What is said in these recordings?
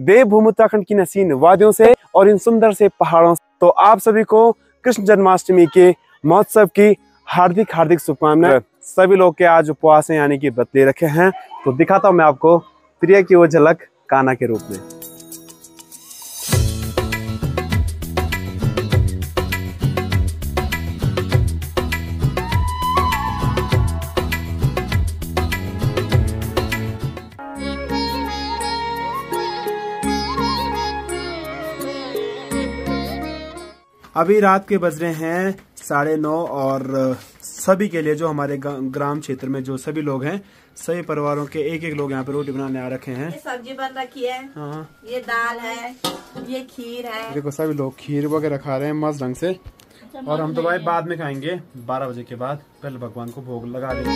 देवभूमि उत्तराखंड की नसीन वादियों से और इन सुंदर से पहाड़ों से। तो आप सभी को कृष्ण जन्माष्टमी के महोत्सव की हार्दिक हार्दिक शुभकामनाएं। सभी लोग के आज उपवास हैं, यानी कि व्रत ले रखे हैं। तो दिखाता हूं मैं आपको प्रिया की वो झलक कान्हा के रूप में। अभी रात के बज रहे हैं 9:30 और सभी के लिए, जो हमारे ग्राम क्षेत्र में जो सभी लोग हैं, सभी परिवारों के एक एक लोग यहाँ पे रोटी बनाने आ रखे हैं। ये सब्जी बन रखी है, हाँ। ये दाल है, ये खीर है। देखो सभी लोग खीर वगैरह खा रहे हैं मस्त ढंग से। और हम तो भाई बाद में खाएंगे 12 बजे के बाद, पहले भगवान को भोग लगा देंगे।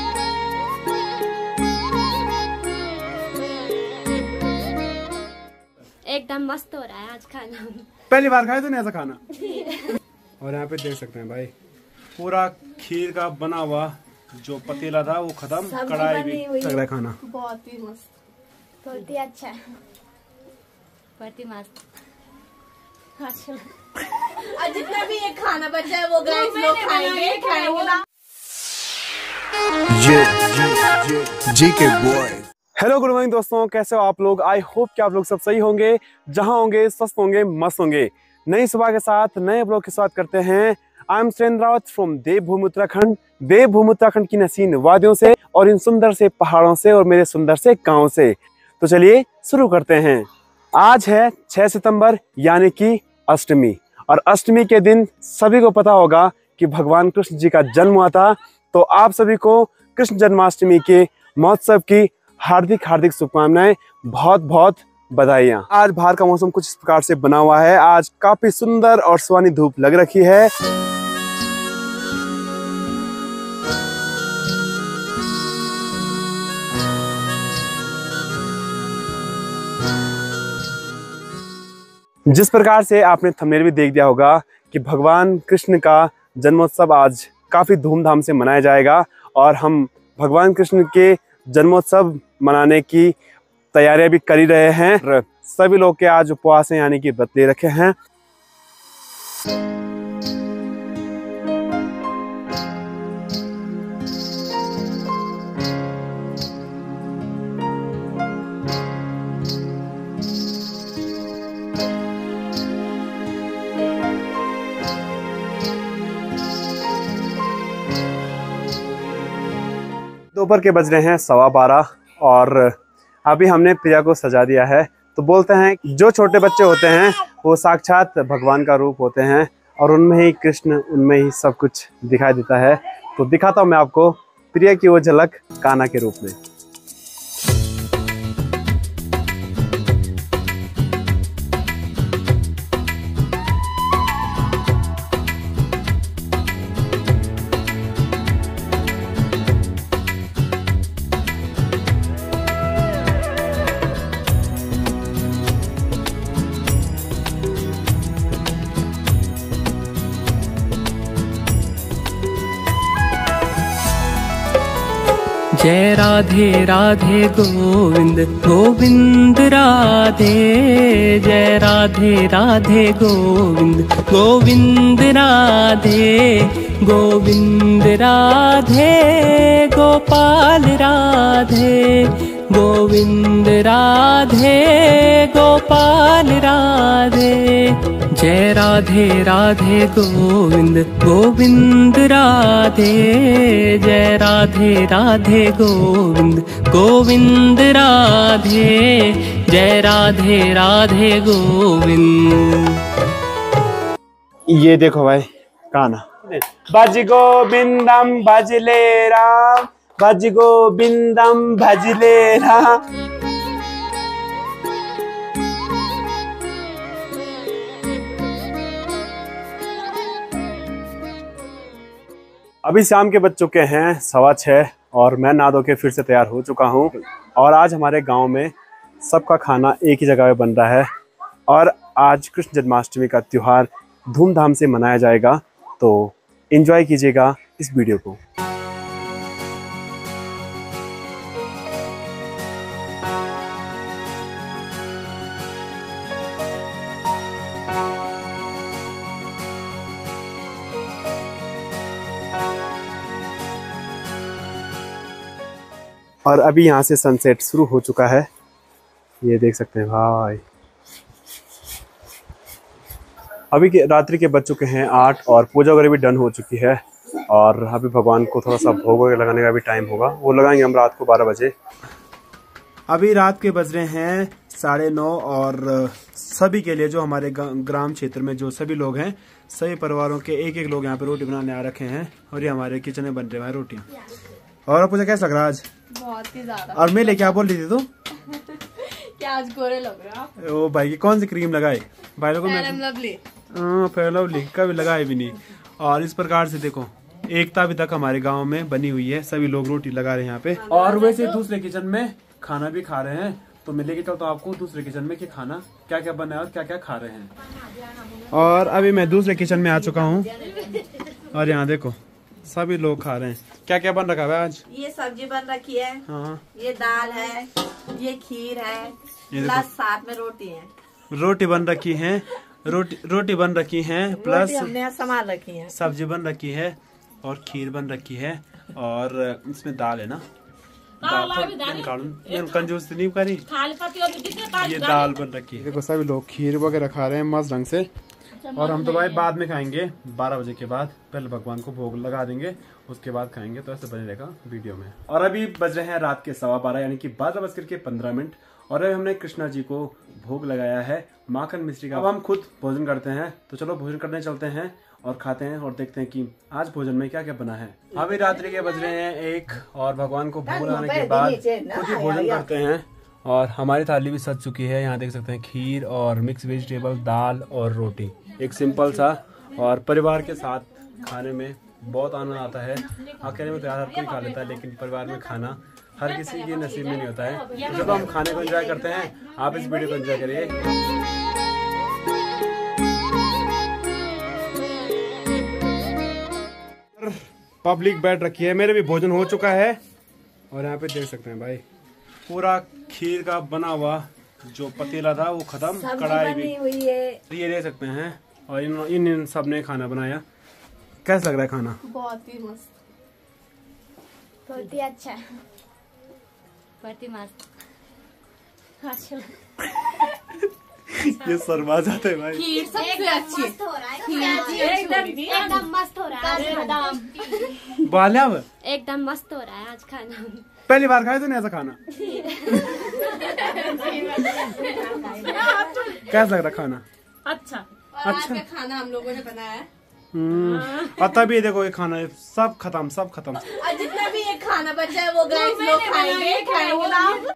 एकदम मस्त हो रहा है आज खाना। पहली बार खाए तूने ऐसा खाना। और यहाँ पे देख सकते हैं भाई, पूरा खीर का बना हुआ जो पतीला था वो खत्म, कढ़ाई भी लग रहा है खाना। बहुत ही मस्त, बहुत ही अच्छा है, बहुत ही मस्त। और जितना भी ये खाना बच जाए वो गाइस लोग खाएंगे ना। जीके बॉय। हेलो गुड मॉर्निंग दोस्तों, कैसे हो आप लोग? आई होप कि आप लोग सब सही होंगे, जहां होंगे स्वस्थ होंगे, मस्त होंगे। नई सुबह के साथ नए ब्लॉग की शुरुआत करते हैं। I am Surendra Rawat from Devbhoomi Uttarakhand. Devbhoomi Uttarakhand की नसीन वादियों से और इन सुंदर से पहाड़ों से और मेरे सुंदर से गाँव से। तो चलिए शुरू करते हैं। आज है 6 सितंबर यानी कि अष्टमी, और अष्टमी के दिन सभी को पता होगा कि भगवान कृष्ण जी का जन्म हुआ था। तो आप सभी को कृष्ण जन्माष्टमी के महोत्सव की हार्दिक हार्दिक शुभकामनाएं, बहुत बहुत बधाइयाँ। आज बाहर का मौसम कुछ इस प्रकार से बना हुआ है। आज काफी सुंदर और सुहानी धूप लग रखी है। जिस प्रकार से आपने थंबनेल भी देख दिया होगा कि भगवान कृष्ण का जन्मोत्सव आज काफी धूमधाम से मनाया जाएगा, और हम भगवान कृष्ण के जन्मोत्सव मनाने की तैयारियां भी कर ही रहे हैं। सभी लोग के आज उपवास हैं, यानी कि व्रत ले रखे हैं। दोपहर के बज रहे हैं 12:15 और अभी हमने प्रिया को सजा दिया है। तो बोलते हैं जो छोटे बच्चे होते हैं वो साक्षात भगवान का रूप होते हैं, और उनमें ही कृष्ण, उनमें ही सब कुछ दिखाई देता है। तो दिखाता हूँ मैं आपको प्रिया की वो झलक कान्हा के रूप में। जय राधे राधे गोविंद गोविंद राधे, जय राधे राधे गोविंद गोविंद राधे, गोविंद राधे गोपाल राधे, गोविंद राधे गोपाल राधे। जय राधे राधे गोविंद गोविंद राधे, जय राधे राधे गोविंद गोविंद राधे, जय राधे राधे गोविंद। ये देखो भाई कान्हा, भज गोविंदम भजले राम, भज गोविंदम भजले राम। अभी शाम के बज चुके हैं 6:15 और मैं नहा धो के फिर से तैयार हो चुका हूँ। और आज हमारे गांव में सबका खाना एक ही जगह पे बन रहा है, और आज कृष्ण जन्माष्टमी का त्यौहार धूमधाम से मनाया जाएगा। तो एंजॉय कीजिएगा इस वीडियो को। और अभी यहाँ से सनसेट शुरू हो चुका है, ये देख सकते हैं भाई। अभी के रात्रि के बज चुके हैं 8 और पूजा वगैरह भी डन हो चुकी है। और अभी भगवान को थोड़ा सा भोग वगैरह लगाने का भी टाइम होगा, वो लगाएंगे हम रात को 12 बजे। अभी रात के बज रहे हैं 9:30 और सभी के लिए जो हमारे ग्राम क्षेत्र में जो सभी लोग हैं, सभी परिवारों के एक एक लोग यहाँ पे रोटी बनाने आ रखे हैं। और ये हमारे किचन में बन रहे हैं रोटियाँ। और पूजा कैसा लग रहा है आज? बहुत ही ज्यादा। और मेले क्या बोल रही थी तू? क्या आज गोरे लग रहा है? ओ भाई की कौन सी क्रीम लगाई भाई लोगों ने? फेयर लवली कभी लगाए भी नहीं। और इस प्रकार से देखो एकता अभी तक हमारे गांव में बनी हुई है, सभी लोग रोटी लगा रहे हैं यहाँ पे। और वैसे दूसरे किचन में खाना भी खा रहे हैं, तो मैं लेके चलता हूँ आपको दूसरे किचन में कि खाना क्या क्या बना है और क्या क्या खा रहे हैं। और अभी मैं दूसरे किचन में आ चुका हूँ और यहाँ देखो सभी लोग खा रहे हैं। क्या क्या बन रखा है आज? ये सब्जी बन रखी है, हाँ, ये दाल है, ये खीर है, प्लस साथ में रोटी है। रोटी बन रखी है, रोटी बन रखी है, प्लस हमने संभाल रखी है, सब्जी बन रखी है और खीर बन रखी है। और इसमें दाल है ना, कंजूस नहीं करी, ये दाल बन रखी है। देखो सभी लोग खीर वगैरह खा रहे हैं मस्त ढंग से। और हम तो भाई बाद में खाएंगे 12 बजे के बाद, पहले भगवान को भोग लगा देंगे उसके बाद खाएंगे, तो ऐसे बने रहेगा वीडियो में। और अभी बज रहे हैं रात के 12:15 यानी कि 12:15 और अभी हमने कृष्णा जी को भोग लगाया है माखन मिश्री का। अब हम खुद भोजन करते हैं, तो चलो भोजन करने चलते हैं और खाते हैं और देखते हैं कि आज भोजन में क्या क्या बना है। अभी रात्रि के बज रहे हैं 1 और भगवान को भोग लगाने के बाद खुद ही भोजन करते हैं। और हमारी थाली भी सज चुकी है, यहाँ देख सकते हैं खीर और मिक्स वेजिटेबल, दाल और रोटी, एक सिंपल सा। और परिवार के साथ खाने में बहुत आनंद आता है। अकेले में तो हर कोई खा लेता है, लेकिन परिवार में खाना हर किसी के नसीब में नहीं होता है। तो चलो हम खाने को एंजॉय करते हैं, आप इस वीडियो को एंजॉय करिए। पब्लिक बैठ रखी है, मेरे भी भोजन हो चुका है। और यहाँ पे देख सकते हैं भाई पूरा खीर का बना हुआ जो पतीला था वो खत्म, कढ़ाई भी हुई है, ये देख सकते हैं। और इन सब ने खाना बनाया। कैसा लग रहा है खाना? बहुत ही मस्त, बहुत ही अच्छा, बहुत ही मस्त। ये शर्मा जाते हैं भाई। खीर सबसे अच्छी एकदम मस्त हो रहा है, एकदम मस्त हो रहा है आज खाना। पहली बार खाए तूने ऐसा खाना? कैसा लग रहा खाना? अच्छा। अच्छा खाना हम लोगों ने बनाया है। और तभी देखो ये खाना सब खत्म। और जितना भी ये खाना बचा है वो गाइस लोग खाएंगे ना।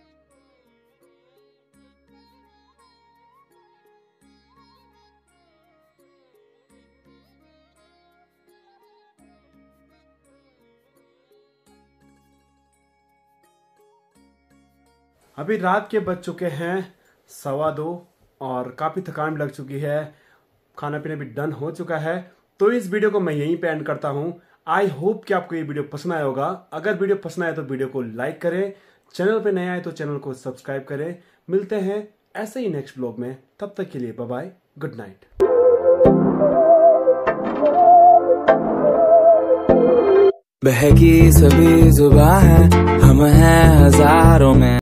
अभी रात के बज चुके हैं 2:15 और काफी थकान लग चुकी है, खाना पीना भी डन हो चुका है। तो इस वीडियो को मैं यहीं पे एंड करता हूं। आई होप कि आपको ये वीडियो पसंद आया होगा। अगर वीडियो पसंद आया तो वीडियो को लाइक करें, चैनल पे नए आए तो चैनल को सब्सक्राइब करें। मिलते हैं ऐसे ही नेक्स्ट ब्लॉग में, तब तक के लिए बाय बाय, गुड नाइट। बहकी सभी जुबां है, हम हैं हजारों में।